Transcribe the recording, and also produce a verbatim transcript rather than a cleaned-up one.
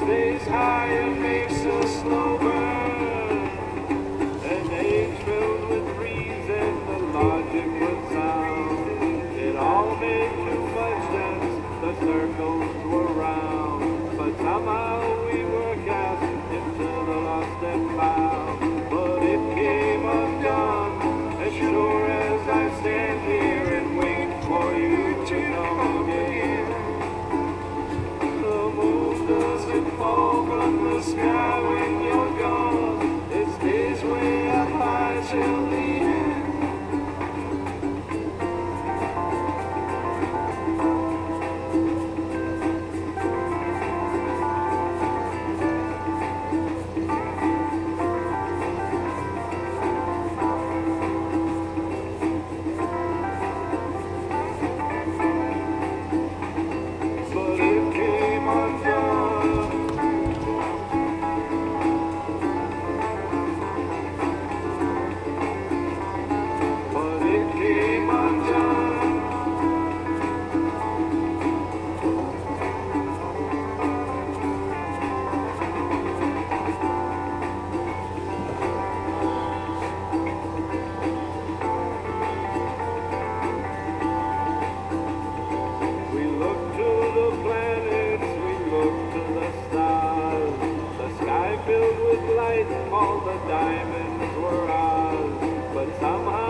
stays high and makes a slow burn. An age filled with reason, the logic was sound. It all made too much sense, the circles were round. But somehow we were cast into the lost and found. But it came undone, as sure as I stand here and wait for you to come again. The moon doesn't fall from the sky when you're gone. It stays way up high till the end. But it came undone. But it came undone. We look to the planets, we look to the stars. The sky filled with light, all the diamonds were ours. But somehow